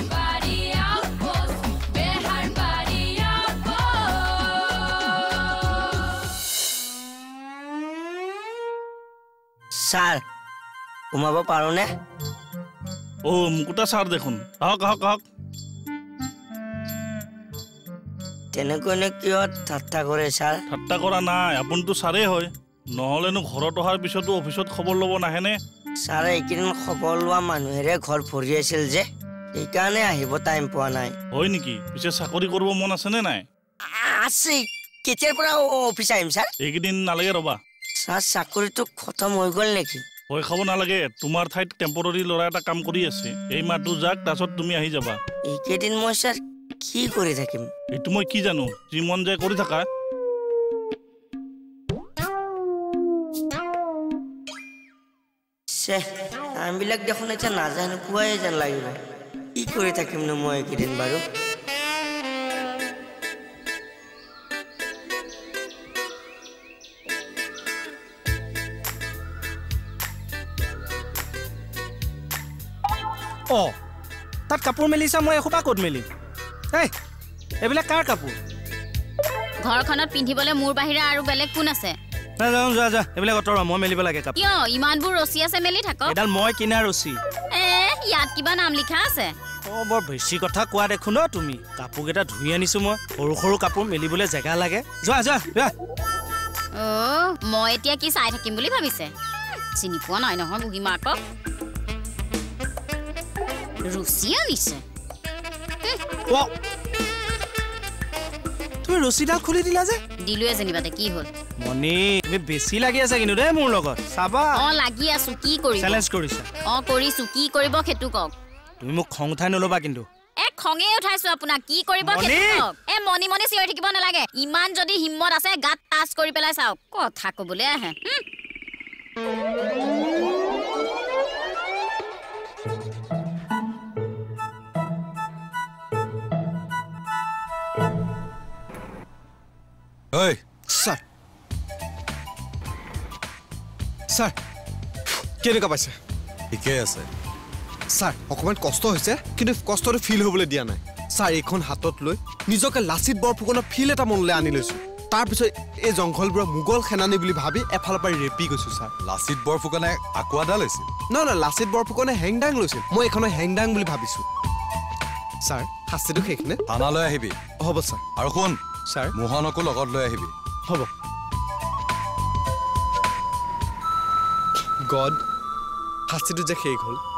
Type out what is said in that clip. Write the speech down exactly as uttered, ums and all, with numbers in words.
Behabari Outpost, Behabari Outpost. Sir, ঘুমাব পাৰো নে? ও মুকুটা স্যার দেখুন আহক আহক আহক তেনেকৈ কিয় ঠাট্টা কৰে স্যাৰ? ঠাট্টা কৰা নাই আপুনিতো ছাৰে হয় নহলেনো ঘৰত অহাৰ পিছতো অফিচত খবৰ ল'ব নাহেনে স্যাৰ এইকেইদিন খবৰ লোৱা মানুহেৰে ঘৰ ভৰি আছিল যে সেইকাৰণে আহিব টাইম পোৱা নাই হয় নেকি পিছে চাকৰি কৰিব মন আছে নে নাই আছে কেতিয়াৰ পৰা অফিচ আহিম স্যাৰ এইকেইদিন নালাগে ৰবা স্যাৰ চাকৰিটো খতম হৈ গ'ল নেকি ভয় খাব নালাগে তোমাৰ ঠাইত টেম্পৰাৰী ল'ৰা এটা কাম কৰি আছে এই মাহটো যাক তাৰপিছত তুমি আহি যাবা এইকেইদিন মই স্যাৰ কি কৰি থাকিম এইটো মই কি জানো যি মন যায় কৰি থাকা সে আমবিলাক দেখোন এতিয়া নাজানো কোৱাই যেন লাগিব কি কৰি থাকিমনো মই এইকেইদিন বাৰু অ তাত কাপোৰ মেলিছা মই এখোপা ক'ত মেলিম এই এইবিলাক কাৰ কাপোৰ ঘৰখনত পিন্ধিবলৈ মোৰ বাহিৰে আৰু বেলেগ কোন আছে না যাওঁ যোৱা যা এইবিলাক অতৰা মই মেলিব লাগে কাপোৰ কিয় ইমানবোৰ ৰছী আছে মেলি থাকক এডাল মই কিনা ৰছী এ ইয়াত কিবা নাম লিখা আছে অ বৰ বেছি কথা কোৱা দেখো ন তুমি কাপোৰকেইটা ধুই আনিছো মই সৰু সৰু কাপোৰ মেলিবলৈ জেগা লাগে যোৱা যোৱা যোৱা অ মই এতিয়া কি চাই থাকিম বুলি ভাবিছে চিনি পোৱা নাই নহয় বুঢ়ী মাকক ৰছী আনিছে তুমি ৰছীডাল খুলি দিলা যে দিলোৱে যেনিবাতে কি হ'ল মনি তুমি বেছি লাগি আছে কিন্তু দেই মোৰ লগত চাবা অ লাগি আছো কি কৰিম চেলেঞ্জ কৰিছা অ কৰিছো কি কৰিব সেইটো কওক তুমি মোক খং উঠাই নল'বা কিন্তু এ খঙে উঠাইছো আপোনাক কি কৰিব সেইটো কওক এ মনি মনি চিঞৰি থাকিব নালাগে ইমান যদি হিম্মত আছে গাত টাচ কৰি পেলাই চাওক কথা ক'বলৈ আহে ঐ স্যাৰ স্যাৰ কেনেকুৱা পাইছে ঠিকেই আছে স্যাৰ অকমান কষ্ট হৈছে কিন্তু কষ্টটো ফিল হ'বলৈ দিয়া নাই স্যাৰ এইখন হাতত লৈ নিজকে লাচিত বৰফুকনৰ ফিল এটা মনলৈ আনি লৈছো তাৰপিছত এই জংঘলবোৰৰ মোগল সেনানী বুলি ভাবি এফালৰ পৰা ৰেপি গৈছো স্যাৰ লাচিত বৰফুকনে আকুৱাডা লৈছিল নহয় নহয় লাচিত বৰফুকনে হেংদাং লৈছিল মই এইখনৰ হেংদাং বুলি ভাবিছো স্যাৰ শাস্তিটো শেষনে থানালৈ আহিবি হ'ব স্যাৰ আৰু শুন স্যাৰ মোহনকো লগত লৈ আহিবি হ'ব গড শাস্তিটো যে শেষ হ'ল